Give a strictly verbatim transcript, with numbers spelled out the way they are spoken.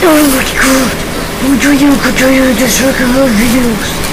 Oh my god! Would you continue this record of videos?